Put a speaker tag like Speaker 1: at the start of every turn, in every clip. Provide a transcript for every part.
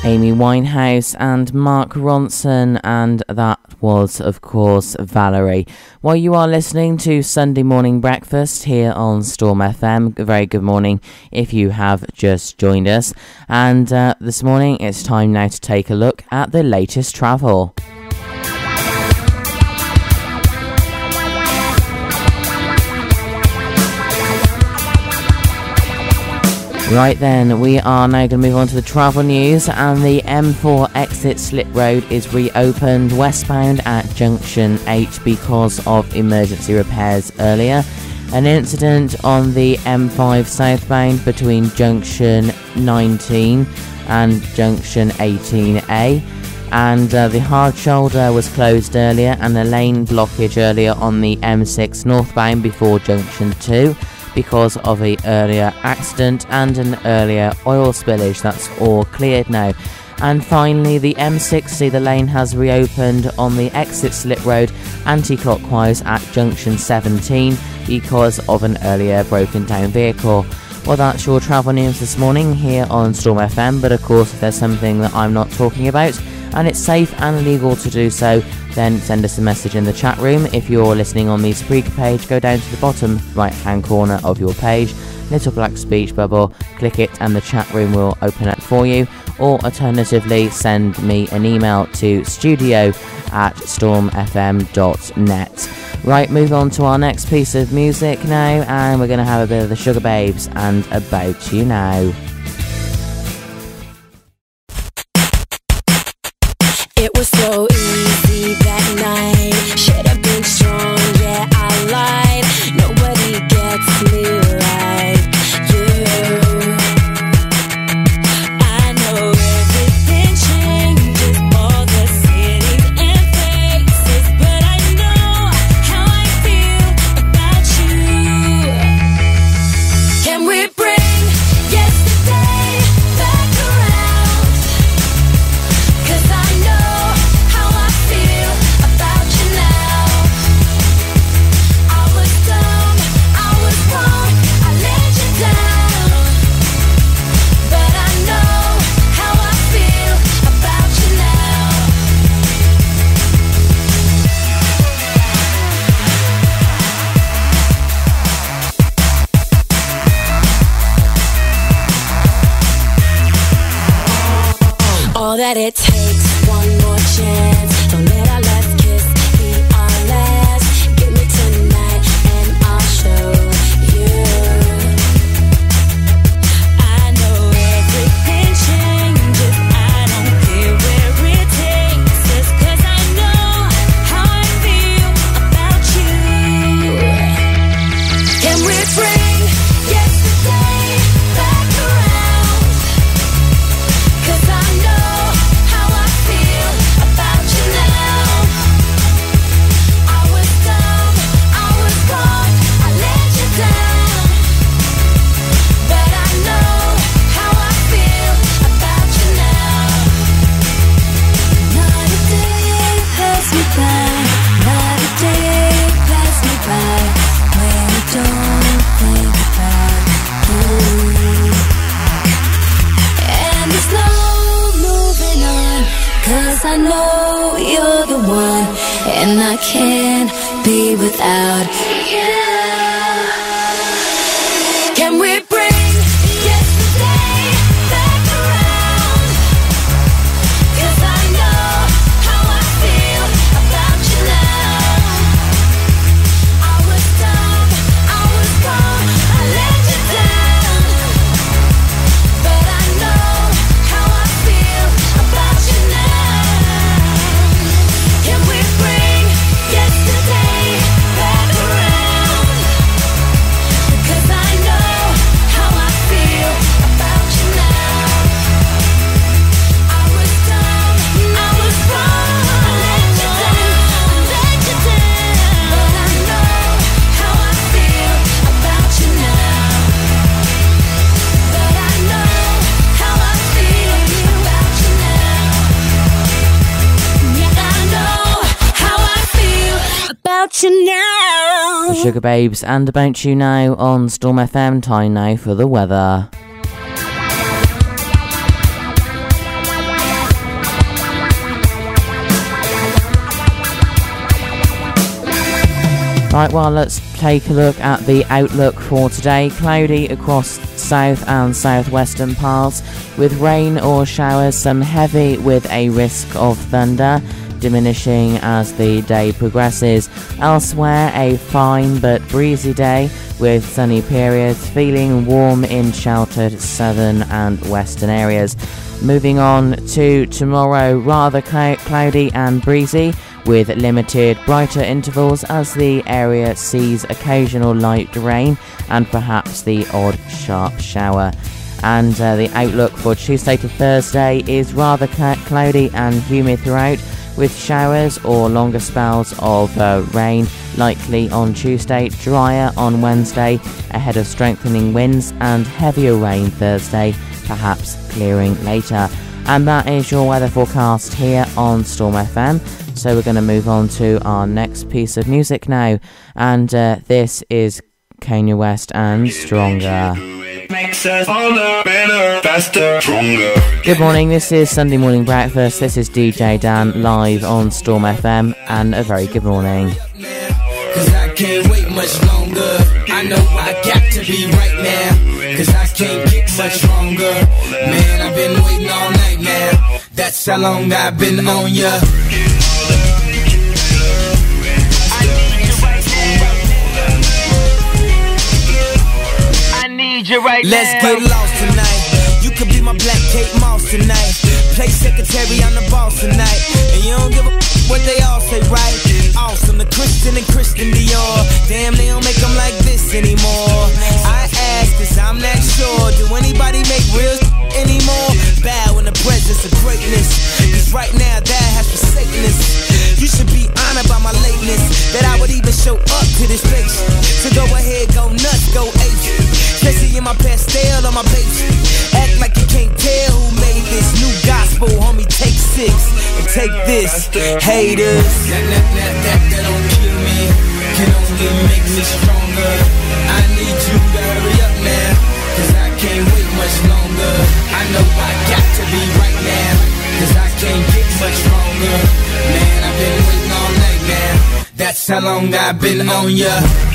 Speaker 1: Amy Winehouse and Mark Ronson, and that was, of course, Valerie. While you are listening to Sunday Morning Breakfast here on Storm FM, a very good morning if you have just joined us. And this morning it's time now to take a look at the latest travel. Right then, we are now going to move on to the travel news, and the M4 exit slip road is reopened westbound at junction 8 because of emergency repairs earlier. An incident on the M5 southbound between junction 19 and junction 18A, and the hard shoulder was closed earlier, and a lane blockage earlier on the M6 northbound before junction 2 because of an earlier accident and an earlier oil spillage. That's all cleared now. And finally, the M60, the lane has reopened on the exit slip road anti-clockwise at junction 17 because of an earlier broken down vehicle. Well, that's your travel news this morning here on Storm FM, but of course if there's something that I'm not talking about and it's safe and legal to do so, then send us a message in the chat room. If you're listening on the Spreaker page, go down to the bottom right hand corner of your page, little black speech bubble, click it and the chat room will open up for you. Or alternatively, send me an email to studio@stormfm.net. Right, move on to our next piece of music now, and we're going to have a bit of the Sugar Babes and About You Now.
Speaker 2: It was so easy that night. Should have been strong, yeah, I lied. Nobody gets me like you. I know everything changes, all the cities and faces, but I know how I feel about you. Can we bring yesterday back around? 'Cause I know how I feel about you now. I was dumb, I was wrong, I let you down, but I know how I feel about you now. All that it takes, one more chance. Don't let our last kiss be our last. Give me tonight and I'll show you. I know everything changes, I don't care where it takes us, 'cause I know how I feel about you. Can we bring yesterday back around? 'Cause I know how I feel about you now. I was dumb, I was wrong, I let you down, but I know how I feel about you now. Not a day pass me by, not a day pass me by, when I don't think about you. And there's no moving on, 'cause I know you're the one, and I can't be without you. Can we bring yesterday back around? 'Cause I know how I feel about you now. I was dumb, I was wrong, I let you down, but I know how I feel about you now. Can we bring yesterday back around? 'Cause I know how I feel about you now. I was dumb, I was wrong, I let you down, but I know how I feel about you now. But I know how I feel about you now. Yeah, I know how I feel about you now.
Speaker 1: The Sugar Babes and About You Now on Storm FM. Time now for the weather. Right, well, let's take a look at the outlook for today. Cloudy across south and southwestern parts with rain or showers, some heavy with a risk of thunder, diminishing as the day progresses. Elsewhere, a fine but breezy day with sunny periods, feeling warm in sheltered southern and western areas. Moving on to tomorrow, rather cloudy and breezy with limited brighter intervals as the area sees occasional light rain and perhaps the odd sharp shower. And the outlook for Tuesday to Thursday is rather cloudy and humid throughout, with showers or longer spells of rain likely on Tuesday, drier on Wednesday ahead of strengthening winds, and heavier rain Thursday, perhaps clearing later. And that is your weather forecast here on Storm FM. So we're going to move on to our next piece of music now, and this is Kanye West and Stronger.
Speaker 3: Makes us harder, better, faster, stronger.
Speaker 1: Good morning, this is Sunday Morning Breakfast. This is DJ Dan live on Storm FM, and a very good morning.
Speaker 4: Cause I can't wait much longer. I know I got to be right now, cause I can't get much stronger. Man, I've been waiting all night now. That's how long I've been on ya.
Speaker 5: Right
Speaker 4: Let's
Speaker 5: now.
Speaker 4: get lost tonight. You could be my black Kate Moss tonight. Play secretary, I'm the boss tonight. And you don't give a what they all say, right? Awesome, the Christian and Christian Dior. Damn, they don't make them like this anymore. I ask, cause I'm not sure. Do anybody make real anymore? Bow in the presence of greatness, cause right now that has forsaken us. You should be honored by my lateness, that I would even show up to this place. So go ahead, go nuts, go ape. Especially in my pastel on my page. Act like you can't tell who made this new gospel, homie. Take 6 and take this, haters. That don't kill me, can only make me stronger. I need you to hurry up now, cause I can't wait much longer. I know I got to be right now, cause I can't get much stronger. Man, I've been waiting all night now. That's how long I've been on ya.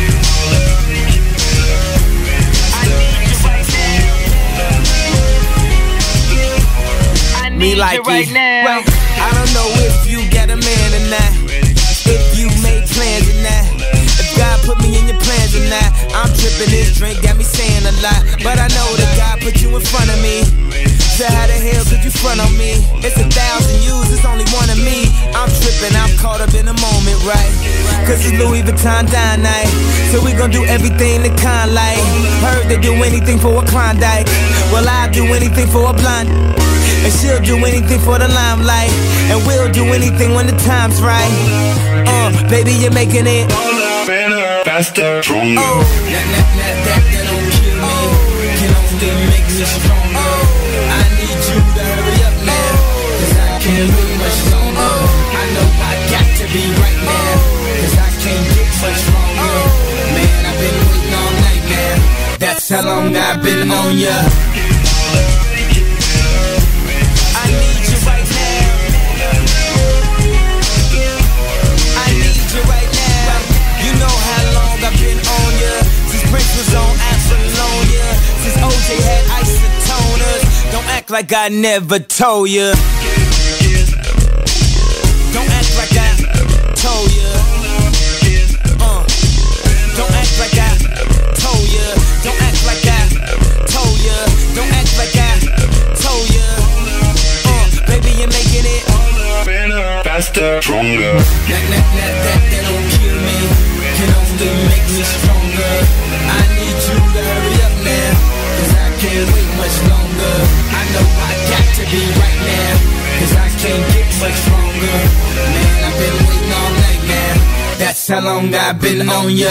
Speaker 4: Me like
Speaker 5: right
Speaker 4: it.
Speaker 5: now.
Speaker 4: Right. I don't know if you got a man or not, if you made plans or not, if God put me in your plans or not. I'm tripping, this drink got me saying a lot, but I know that God put you in front of me. So how the hell could you front on me? It's 1,000 yous, it's only one of me. I'm tripping, I'm caught up in the moment, right? Cause it's Louis Vuitton dine night, so we gon' do everything the kind like. Heard they do anything for a Klondike, well I'll do anything for a blonde. And she'll do anything for the limelight, and we'll do anything when the time's right. Baby, you're making it
Speaker 3: Harder, better, faster, stronger.
Speaker 4: that don't kill me, can only make me stronger. I need you to hurry up now, cause I can't wait much longer. I know I got to be right now, cause I can't get much stronger. Man, I've been waiting all night now. That's how long I've been on ya. Was on Apollonia, since OJ had isotoners. Don't act like I never told ya. Don't act like I told ya. Don't act like I told ya. Don't act like I told ya. Don't act like I told ya. Baby, you're making it
Speaker 3: Better, faster, stronger.
Speaker 4: That don't kill me, can only make me stronger. I need you to hurry up now, cause I can't wait much longer. I know I got to be right now, cause I can't get much stronger. Man, I've been waiting all night now. That's how long I've been on ya.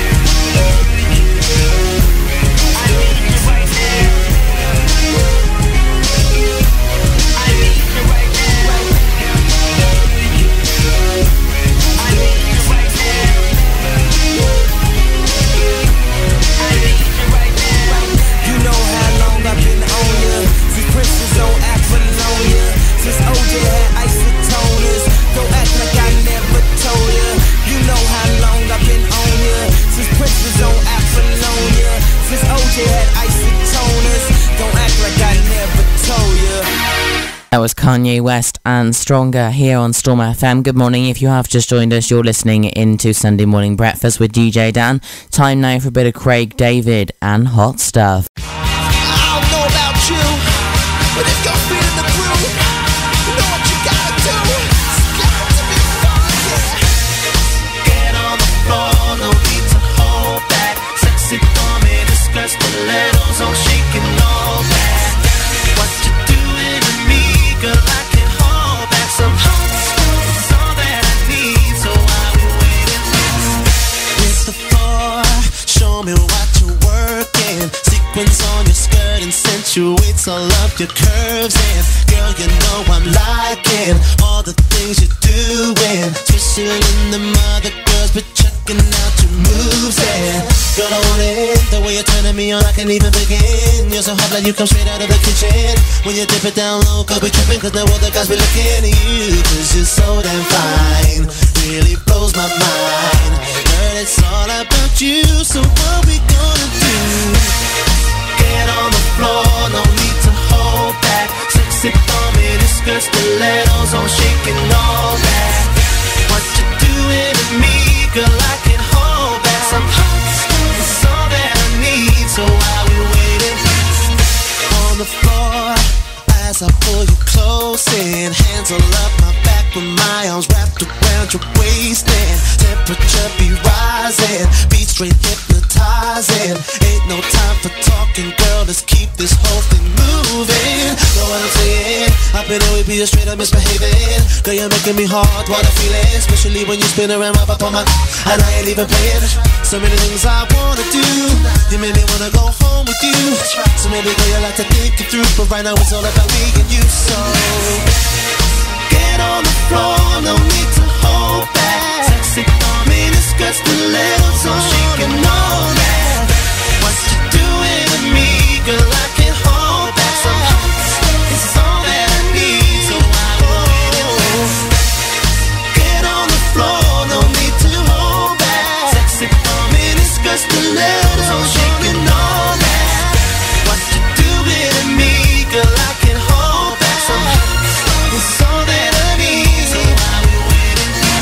Speaker 4: Since OJ had isotoners, don't act like I never told ya. You know how long I've been on
Speaker 1: That was Kanye West and Stronger here on Storm FM. Good morning. If you have just joined us, you're listening into Sunday Morning Breakfast with DJ Dan. Time now for a bit of Craig David and Hot Stuff.
Speaker 4: I don't know about you, but if you're feeling the groove, you know what you gotta do. It's got to be fun, yeah. Get on the floor, no need to hold back. Sexy form in the skirt, stilettos on shaking all that. What you doing to me, girl, I can hold back. Some hot stuff is all that I need, so I'll be waiting. Hit the floor, show me what you're working. Sequins on your skirt and accentuates all of your curves. And girl, you know I'm liking all the things you're doing. Twistling them other girls, but checking out your moves. And girl, I want it the way you're turning me on, I can't even begin. You're so hot like you come straight out of the kitchen. When you dip it down low, could be tripping, cause now all the guys be looking at you. Cause you're so damn fine, really blows my mind. Girl, it's all about you, so what we gonna do? Get on the floor, no need to hold back. Sexy form in the skirt, stilettos on shaking all that. What you doing to me, girl, I can hold back. Some hot stuff is all that I need, so I'll be waiting on the floor as I pull you close in. Hands all up my back with my arms wrapped around your waist. And temperature be rising, beat straight hypnotizing. Ain't no time for talking, girl, let's keep this whole thing moving. Know what I'm saying? I've been always be straight up misbehaving. Girl, you're making me hard, what I feel it. Especially when you spin around right up on my, and I ain't even playing. So many things I wanna do, you made me wanna go home with you. So maybe girl, you like to think it through, but right now it's all about me and you. So get on the floor, no need to hold back. Sexy form in the skirt, stilettos on shaking all that. What you doing to me, girl, I can hold back. Some hot stuff is all that I need, so I will. Get on the floor, no need to hold back. Sexy form in the skirt, stilettos on shaking all that. What you doing to me, girl, I can hold back. Some hot stuff is all that I need, so I will wait.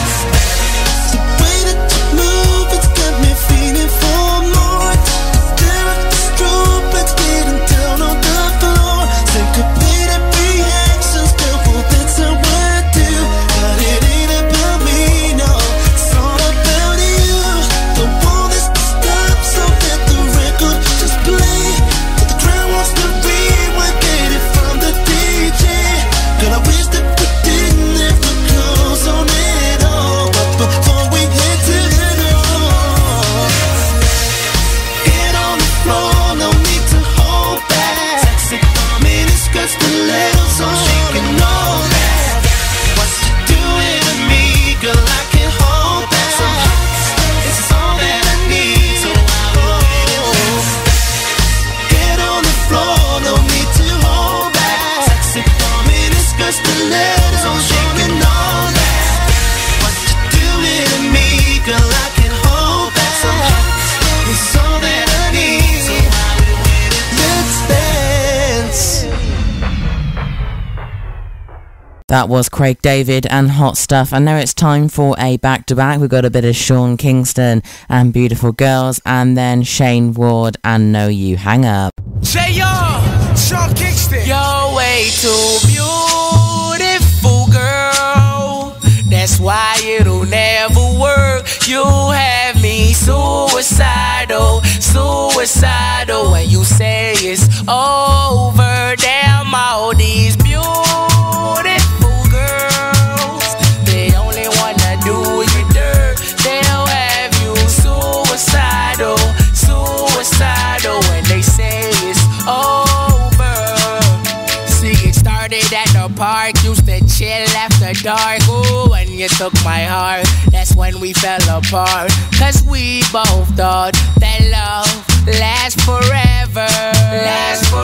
Speaker 4: The way that you move, it's got me feeling for more. Stare at the strobe, let's getting down on the floor. Syncopated reactions, girl, well, that's how I do. But it ain't about me, no, it's all about you. Don't want this to stop, so let the record just play. Till the crowd wants to rewind, get it from the DJ. Girl, I wish that we didn't have to close on it all, but before we head to the door, get on the floor, no need to hold back. Sexy form in the skirt, stilettos on shaking all that. What you doing to me, girl, I can hold back. Some hot stuff is all that I need, so I will. Get on the floor, no need to hold back. Sexy form in the skirt, stilettos on shaking all that. What you doing to me, girl, I can hold back. Some hot stuff is all that I need, so I will wait. Let's dance.
Speaker 1: That was Craig David and Hot Stuff, and now it's time for a back-to-back. We've got a bit of Sean Kingston and Beautiful Girls, and then Shane Ward and No You Hang Up.
Speaker 5: Say y'all, Sean Kingston. You're way too beautiful, girl. That's why it'll never work. You have me suicidal, suicidal. When you say it's over, damn all these beautiful girls, they only wanna do you dirt. They'll have you suicidal, suicidal. When they say it's over. See, it started at the park, used to chill after dark. Ooh, when you took my heart, that's when we fell apart. Cause we both thought that love lasts forever, lasts forever.